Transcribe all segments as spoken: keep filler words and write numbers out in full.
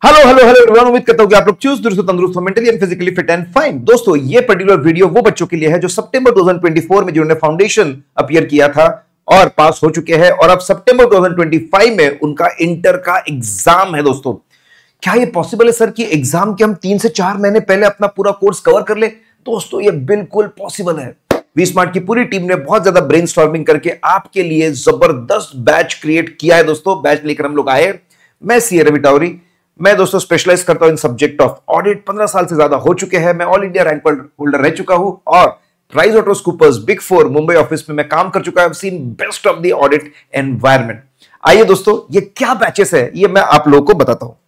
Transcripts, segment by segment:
Hello hello hello everyone, उम्मीद करता हूं कि आप लोग चूज दुरुस्त तंदुरुस्त mentally and physically fit and fine. दोस्तों, ये पर्टिकुलर वीडियो वो बच्चों के लिए है जो सितंबर दो हज़ार चौबीस में जिन्होंने फाउंडेशन अपीयर किया था और पास हो चुके हैं, और अब सितंबर दो हज़ार पच्चीस में उनका इंटर का एग्जाम है। दोस्तों, क्या ये पॉसिबल है सर कि एग्जाम के हम तीन से चार महीने पहले अपना पूरा कोर्स कवर कर ले? दोस्तों, ये बिल्कुल पॉसिबल है। वी स्मार्ट की पूरी टीम ने बहुत ज्यादा ब्रेनस्टॉर्मिंग करके आपके लिए जबरदस्त बैच क्रिएट किया है। दोस्तों, बैच लेकर हम लोग आए। मैं सी रवि टावरी, मैं दोस्तों स्पेशलाइज करता हूं इन सब्जेक्ट ऑफ ऑडिट। पंद्रह साल से ज्यादा हो चुके हैं। मैं ऑल इंडिया रैंक होल्डर रह चुका हूं और Price Waterhouse Coopers Big Four Mumbai office में मैं काम कर चुका हूं। Seen best of the audit environment. आइए दोस्तों, ये क्या बैचेस है ये मैं आप लोगों को बताता हूं।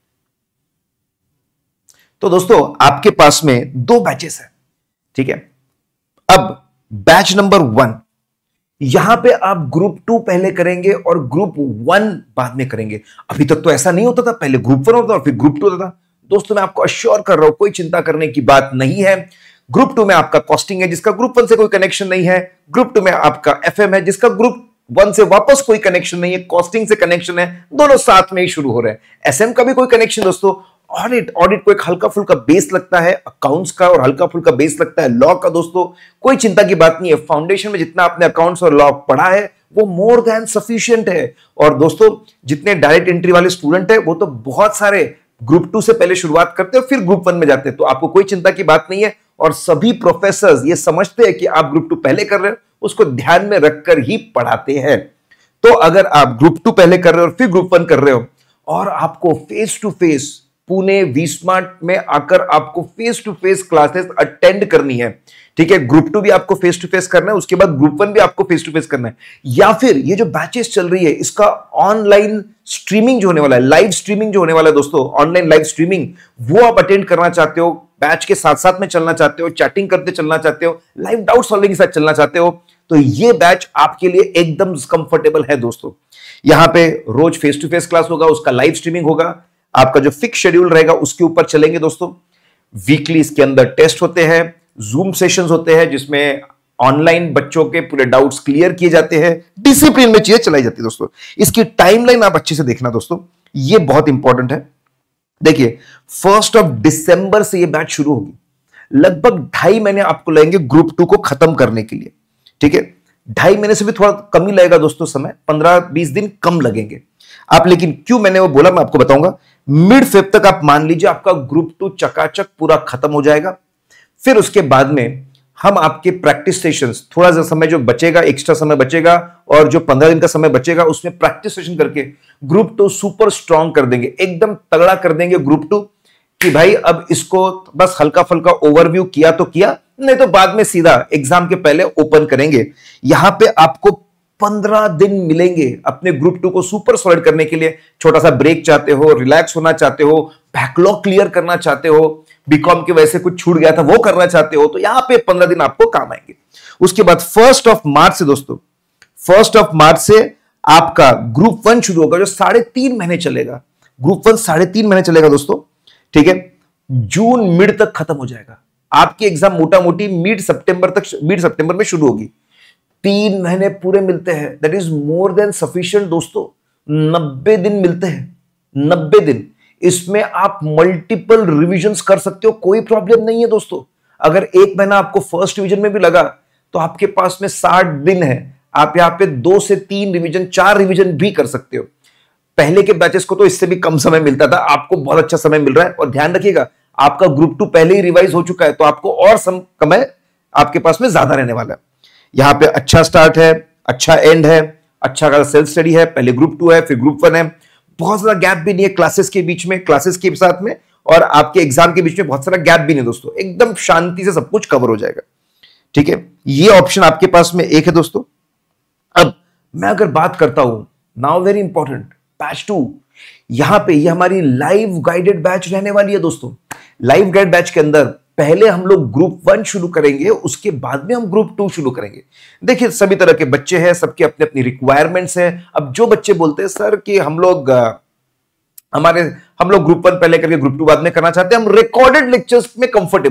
तो दोस्तों, आपके पास में दो बैचेस है, ठीक है। अब बैच नंबर वन, यहां पे आप ग्रुप टू पहले करेंगे और ग्रुप वन बाद में करेंगे। अभी तक तो ऐसा नहीं होता था, पहले ग्रुप वन होता था और फिर ग्रुप टू होता था। दोस्तों, मैं आपको अश्योर कर रहा हूं, कोई चिंता करने की बात नहीं है। ग्रुप टू में आपका कॉस्टिंग है जिसका ग्रुप वन से कोई कनेक्शन नहीं है। ग्रुप टू में आपका एफएम है जिसका ग्रुप वन से वापस कोई कनेक्शन नहीं है। कॉस्टिंग से कनेक्शन है, दोनों साथ में ही शुरू हो रहे हैं। एसएम का भी कोई कनेक्शन दोस्तों। ऑडिट ऑडिट को एक हल्का फुल्का बेस लगता है अकाउंट्स का, और हल्का फुल्का बेस लगता है लॉ का। दोस्तों, कोई चिंता की बात नहीं है। फाउंडेशन में जितना आपने अकाउंट्स और लॉ पढ़ा है वो मोर देन सफिशिएंट है। और दोस्तों, जितने डायरेक्ट एंट्री वाले स्टूडेंट है वो तो बहुत सारे ग्रुप टू से पहले शुरुआत करते हैं और फिर ग्रुप वन में जाते हैं। तो आपको कोई चिंता की बात नहीं है। और सभी प्रोफेसर्स ये समझते हैं कि आप ग्रुप टू पहले कर रहे हो, उसको ध्यान में रखकर ही पढ़ाते हैं। तो अगर आप ग्रुप टू पहले कर रहे हो और फिर ग्रुप वन कर रहे हो और आपको face to face Pune V Smart में आकर आपको face to face classes attend करनी है, ठीक है। ग्रुप टू भी आपको फेस टू फेस करना है, उसके बाद ग्रुप वन भी आपको फेस टू फेस करना है। या फिर ये जो बैचेस चल रही है इसका ऑनलाइन स्ट्रीमिंग जो होने वाला है, लाइव स्ट्रीमिंग जो होने वाला है दोस्तों, ऑनलाइन लाइव स्ट्रीमिंग, वो आप अटेंड करना चाहते हो, बैच के साथ साथ में चलना चाहते हो, चैटिंग करते चलना चाहते हो, लाइव डाउट सॉल्विंग के साथ चलना चाहते हो, तो ये बैच आपके लिए एकदम कंफर्टेबल है। दोस्तों, यहां पे रोज फेस टू फेस क्लास होगा, उसका लाइव स्ट्रीमिंग होगा, आपका जो फिक्स शेड्यूल रहेगा उसके ऊपर चलेंगे। दोस्तों, वीकली इसके अंदर टेस्ट होते हैं, जूम सेशंस होते हैं जिसमें ऑनलाइन बच्चों के पूरे डाउट्स क्लियर किए जाते हैं, डिसिप्लिन में चीजें चलाई जाती है। दोस्तों, इसकी टाइमलाइन आप अच्छे से देखना दोस्तों, ये बहुत इंपॉर्टेंट है। देखिए, फर्स्ट ऑफ दिसंबर से ये बैच शुरू होगी। लगभग ढाई महीने आपको लगेंगे ग्रुप टू को खत्म करने के लिए, ठीक है। ढाई महीने से भी थोड़ा कम ही लगेगा दोस्तों समय, पंद्रह बीस दिन कम लगेंगे आप। लेकिन क्यों मैंने वो बोला मैं आपको बताऊंगा। मिड फेब तक आप मान लीजिए आपका ग्रुप टू चकाचक पूरा खत्म हो जाएगा। फिर उसके बाद में हम आपके प्रैक्टिस सेशंस, थोड़ा सा समय जो बचेगा, एक्स्ट्रा समय बचेगा और जो पंद्रह दिन का समय बचेगा उसमें प्रैक्टिस सेशन करके ग्रुप टू सुपर स्ट्रांग कर देंगे, एकदम तगड़ा कर देंगे ग्रुप टू, कि भाई अब इसको बस हल्का फुल्का ओवरव्यू किया तो किया, नहीं तो बाद में सीधा एग्जाम के पहले ओपन करेंगे। यहां पे आपको पंद्रह दिन मिलेंगे अपने ग्रुप टू को सुपर सॉलिड करने के लिए। छोटा सा ब्रेक चाहते हो, रिलैक्स होना चाहते हो, बैकलॉग क्लियर करना चाहते हो, बीकॉम की वजह से कुछ छूट गया था वो करना चाहते हो, तो यहां पे पंद्रह दिन आपको काम आएंगे। उसके बाद फर्स्ट ऑफ मार्च से दोस्तों, फर्स्ट ऑफ मार्च से आपका ग्रुप वन शुरू होगा जो साढ़े तीन महीने चलेगा। ग्रुप वन साढ़े तीन महीने चलेगा दोस्तों, ठीक है। जून मिड तक खत्म हो जाएगा आपकी एग्जाम, मोटा मोटी मिड सितंबर तक, मिड सितंबर में शुरू होगी। तीन महीने पूरे मिलते हैं, that is more than sufficient दोस्तों। नब्बे दिन मिलते हैं, नब्बे दिन। इसमें आप मल्टीपल रिवीजन्स कर सकते हो, कोई प्रॉब्लम नहीं है दोस्तों। अगर एक महीना आपको फर्स्ट रिवीजन में भी लगा तो आपके पास में साठ दिन है, आप यहां पे दो से तीन रिवीजन, चार रिवीजन भी कर सकते हो। पहले के बैचेस को तो इससे भी कम समय मिलता था, आपको बहुत अच्छा समय मिल रहा है। और ध्यान रखिएगा, आपका ग्रुप टू पहले ही रिवाइज हो चुका है तो आपको और समय आपके पास में ज्यादा रहने वाला है। यहां पे अच्छा स्टार्ट है, अच्छा एंड है, अच्छा खासा सेल्फ स्टडी है। पहले ग्रुप टू है, फिर ग्रुप वन है, बहुत सारा गैप भी नहीं है क्लासेस के बीच में, क्लासेस के साथ में और आपके एग्जाम के बीच में बहुत सारा गैप भी नहीं दोस्तों। एकदम शांति से सब कुछ कवर हो जाएगा, ठीक है। ये ऑप्शन आपके पास में एक है दोस्तों। अब मैं अगर बात करता हूं, now very important, batch two, यहां पे ये हमारी लाइव गाइडेड बैच रहने वाली है दोस्तों। लाइव गाइड बैच के अंदर पहले हम लोग ग्रुप वन शुरू करेंगे, उसके बाद में हम ग्रुप टू शुरू करेंगे। देखिए, सभी तरह के बच्चे हैं, सबके अपने अपनी रिक्वायरमेंट्स हैं। अब जो बच्चे बोलते हैं सर कि हम लोग हमारे हम लोग ग्रुप वन पहले करके ग्रुप टू बाद में करना चाहते हैं, हम रिकॉर्डेड लेक्चर्स में कंफर्टेबल है,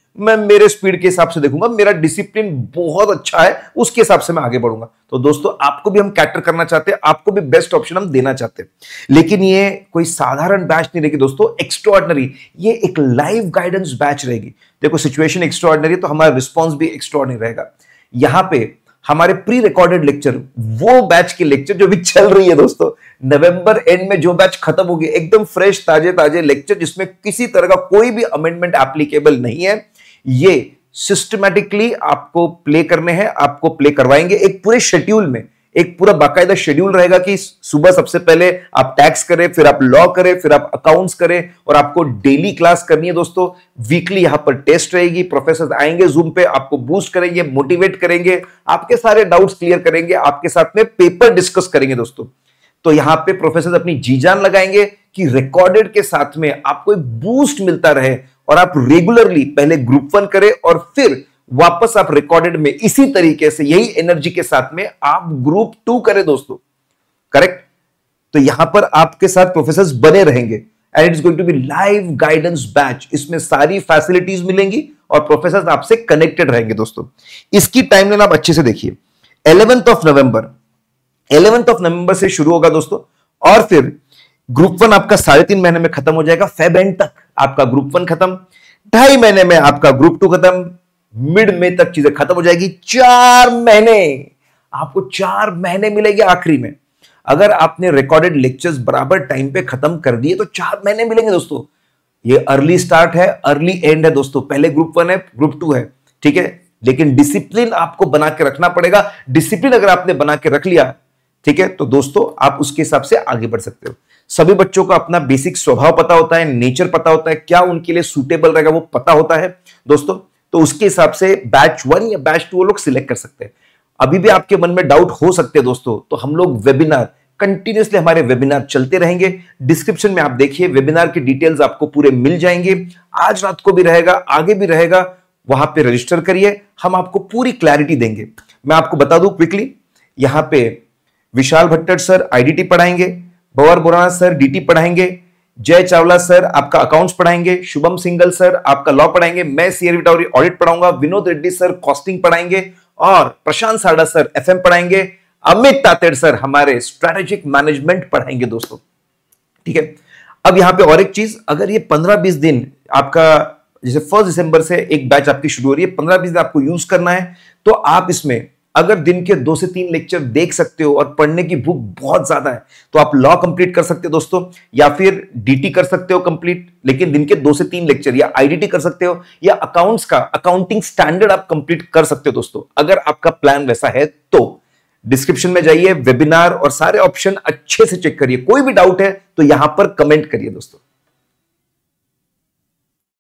मैं मेरे स्पीड के हिसाब से देखूंगा, मेरा डिसिप्लिन बहुत अच्छा है, उसके हिसाब से मैं आगे बढ़ूंगा। तो दोस्तों आपको भी हम कैटर करना चाहते हैं, आपको भी बेस्ट ऑप्शन हम देना चाहते हैं, लेकिन ये कोई साधारण बैच नहीं रहेगी दोस्तों, एक्स्ट्राऑर्डिनरी, ये एक लाइव गाइडेंस बैच रहेगी। देखो सिचुएशन एक्स्ट्राऑर्डिनरी तो हमारा रिस्पॉन्स भी एक्स्ट्राऑर्डिनरी रहेगा। यहां पे हमारे प्री रिकॉर्डेड लेक्चर, वो बैच के लेक्चर जो भी चल रही है दोस्तों, नवंबर एंड में जो बैच खत्म होगी, एकदम फ्रेश ताजे ताजे लेक्चर जिसमें किसी तरह का कोई भी अमेंडमेंट एप्लीकेबल नहीं है, ये सिस्टमैटिकली आपको प्ले करने हैं, आपको प्ले करवाएंगे एक पूरे शेड्यूल में। एक पूरा बाकायदा शेड्यूल रहेगा कि सुबह सबसे पहले आप टैक्स करें, फिर आप लॉ करें, फिर आप अकाउंट्स करें, और आपको डेली क्लास करनी है दोस्तों। वीकली यहां पर टेस्ट रहेगी, प्रोफेसर आएंगे जूम पे, आपको बूस्ट करेंगे, मोटिवेट करेंगे, आपके सारे डाउट्स क्लियर करेंगे, आपके साथ में पेपर डिस्कस करेंगे दोस्तों। तो यहां पे प्रोफेसर अपनी जी जान लगाएंगे कि रिकॉर्डेड के साथ में आपको एक बूस्ट मिलता रहे, और आप रेगुलरली पहले ग्रुप वन करें और फिर वापस आप रिकॉर्डेड में इसी तरीके से यही एनर्जी के साथ में आप ग्रुप टू करें दोस्तों। करेक्ट? तो यहां पर आपके साथ प्रोफेसर्स बने रहेंगे, and it is going to be live guidance batch. इसमें सारी फैसिलिटीज मिलेंगी और प्रोफेसर्स आपसे कनेक्टेड रहेंगे दोस्तों। इसकी टाइमलाइन आप अच्छे से देखिए। Eleventh of November eleventh of November से शुरू होगा दोस्तों, और फिर ग्रुप वन आपका साढ़े तीन महीने में खत्म हो जाएगा। फेब एंड तक आपका ग्रुप वन खत्म, ढाई महीने में आपका ग्रुप टू खत्म, मिड में तक चीजें खत्म हो जाएगी। चार महीने आपको चार महीने मिलेंगे आखिरी में। अगर आपने रिकॉर्डेड लेक्चर्स बराबर टाइम पे खत्म कर दिए तो चार महीने मिलेंगे दोस्तों। ये अर्ली स्टार्ट है, अर्ली एंड है दोस्तों। पहले ग्रुप वन है, ग्रुप टू है, ठीक है, लेकिन डिसिप्लिन आपको बना के रखना पड़ेगा। डिसिप्लिन अगर आपने बना के रख लिया, ठीक है, तो दोस्तों आप उसके हिसाब से आगे बढ़ सकते हो। सभी बच्चों को अपना बेसिक स्वभाव पता होता है, नेचर पता होता है, क्या उनके लिए सूटेबल रहेगा वो पता होता है दोस्तों। तो उसके हिसाब से बैच वन या बैच टू वो लोग सिलेक्ट कर सकते हैं। अभी भी आपके मन में डाउट हो सकते हैं दोस्तों, तो हम लोग वेबिनार कंटिन्यूसली, हमारे वेबिनार चलते रहेंगे। डिस्क्रिप्शन में आप देखिए, वेबिनार की डिटेल्स आपको पूरे मिल जाएंगे। आज रात को भी रहेगा, आगे भी रहेगा, वहां पे रजिस्टर करिए, हम आपको पूरी क्लैरिटी देंगे। मैं आपको बता दूं क्विकली, यहां पे विशाल भट्टर सर आईडीटी पढ़ाएंगे, भंवर बोराना सर डीटी पढ़ाएंगे, जय चावला सर आपका अकाउंट्स पढ़ाएंगे, शुभम सिंगल सर आपका लॉ पढ़ाएंगे, मैं सीआर विटावरी ऑडिट पढ़ाऊंगा, विनोद रेड्डी सर कॉस्टिंग पढ़ाएंगे, और प्रशांत सारडा सर एफएम पढ़ाएंगे, अमित तातेड़ सर हमारे स्ट्रेटेजिक मैनेजमेंट पढ़ाएंगे दोस्तों। ठीक है, अब यहां पे और एक चीज, अगर ये पंद्रह बीस दिन आपका, जैसे फर्स्ट दिसंबर से एक बैच आपकी शुरू हो रही है, पंद्रह बीस दिन आपको यूज करना है, तो आप इसमें अगर दिन के दो से तीन लेक्चर देख सकते हो और पढ़ने की भूख बहुत ज्यादा है, तो आप लॉ कंप्लीट कर सकते हो दोस्तों, या फिर डीटी कर सकते हो कंप्लीट, लेकिन दिन के दो से तीन लेक्चर, या आईडीटी कर सकते हो, या अकाउंट्स का अकाउंटिंग स्टैंडर्ड आप कंप्लीट कर सकते हो दोस्तों। अगर आपका प्लान वैसा है तो डिस्क्रिप्शन में जाइए, वेबिनार और सारे ऑप्शन अच्छे से चेक करिए। कोई भी डाउट है तो यहां पर कमेंट करिए दोस्तों।